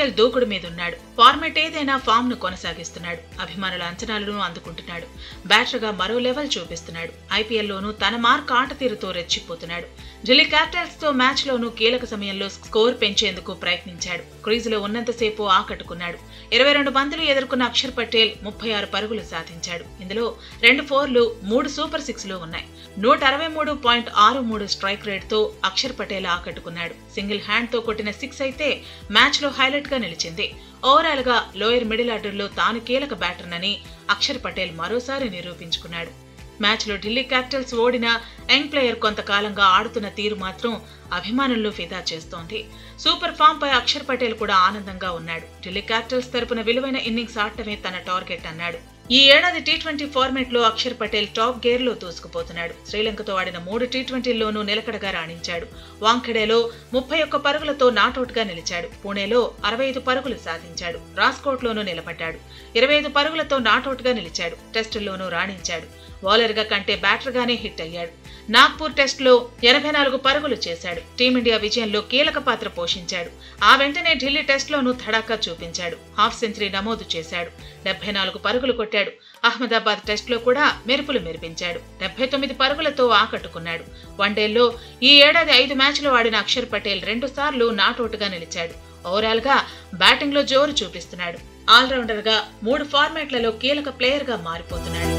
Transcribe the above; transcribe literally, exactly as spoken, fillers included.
పటేల్ దూకుడు మీదున్నాడు. ఫార్మాట్ ఏదైనా ఫామ్ ను కొనసాగిస్తున్నాడు. అభిమానుల అంచనాలను అందుకుంటున్నాడు. బ్యాటర్ గా మరో లెవెల్ చూపిస్తున్నాడు. ఐపీఎల్ లోనూ తన మార్క్ ఆట తీరుతో రెచ్చిపోతున్నాడు. ఢిల్లీ క్యాపిటల్స్ తో మ్యాచ్ లోనూ కీలక సమయంలో స్కోర్ పెంచేందుకు ప్రయత్నించాడు. క్రీజులో ఉన్నంతసేపు ఆకట్టుకున్నాడు. ఇరవై రెండు బంతులు ఎదుర్కొన్న అక్షర్ పటేల్ ముప్పై ఆరు పరుగులు సాధించాడు. ఇందులో రెండు ఫోర్లు, మూడు సూపర్ సిక్స్ లు ఉన్నాయి. నూట అరవై మూడు పాయింట్ ఆరు మూడు స్ట్రైక్ రేట్ తో అక్షర్ పటేల్ ఆకట్టుకున్నాడు. సింగిల్ హ్యాండ్ తో కొట్టిన సిక్స్ అయితే మ్యాచ్ లో హైలైట్ గా నిలిచింది. ఓవరాల్ గా లోయర్ మిడిల్ ఆర్డర్ లో తాను కీలక బ్యాటర్నని అక్షర్ పటేల్ మరోసారి నిరూపించుకున్నాడు. మ్యాచ్ లో ఢిల్లీ క్యాపిటల్స్ ఓడిన యంగ్ ప్లేయర్ కొంతకాలంగా ఆడుతున్న తీరు మాత్రం అభిమానుల్లో ఫిదా చేస్తోంది. సూపర్ ఫామ్ పై అక్షర్ పటేల్ కూడా ఆనందంగా ఉన్నాడు. ఢిల్లీ క్యాపిటల్స్ తరపున విలువైన ఇన్నింగ్స్ ఆడటమే తన టార్గెట్ అన్నాడు. ఈ ఏడాది టీ ట్వంటీ ఫార్మాట్ లో అక్షర్ పటేల్ టాప్ గేర్ లో దూసుకుపోతున్నాడు. శ్రీలంకతో ఆడిన మూడు టీ ట్వంటీల్లోనూ నిలకడగా రాణించాడు. వాంఖెడేలో ముప్పై ఒక్క పరుగులతో నాటౌట్ గా నిలిచాడు. పూణేలో అరవై ఐదు పరుగులు సాధించాడు. రాస్కోట్ లోనూ నిలబడ్డాడు. ఇరవై ఐదు పరుగులతో నాటౌట్ గా నిలిచాడు. టెస్టుల్లోనూ రాణించాడు. బౌలర్ గా కంటే బ్యాటర్ గానే హిట్ అయ్యాడు. నాగ్పూర్ టెస్ట్ లో ఎనభై నాలుగు పరుగులు చేశాడు. టీమిండియా విజయంలో కీలక పాత్ర పోషించాడు. ఆ వెంటనే ఢిల్లీ టెస్ట్ లోనూ ధడాకా చూపించాడు. హాఫ్ సెంచరీ నమోదు చేశాడు. డెబ్బై నాలుగు పరుగులు కొట్టాడు. అహ్మదాబాద్ టెస్ట్ లో కూడా మెరుపులు మెరిపించాడు. డెబ్బై తొమ్మిది పరుగులతో ఆకట్టుకున్నాడు. వన్డేల్లో ఈ ఏడాది ఐదు మ్యాచ్లు ఆడిన అక్షర్ పటేల్ రెండు సార్లు నాటౌట్ గా నిలిచాడు. ఓవరాల్ గా బ్యాటింగ్ లో జోరు చూపిస్తున్నాడు. ఆల్రౌండర్ గా మూడు ఫార్మాట్లలో కీలక ప్లేయర్ గా మారిపోతున్నాడు.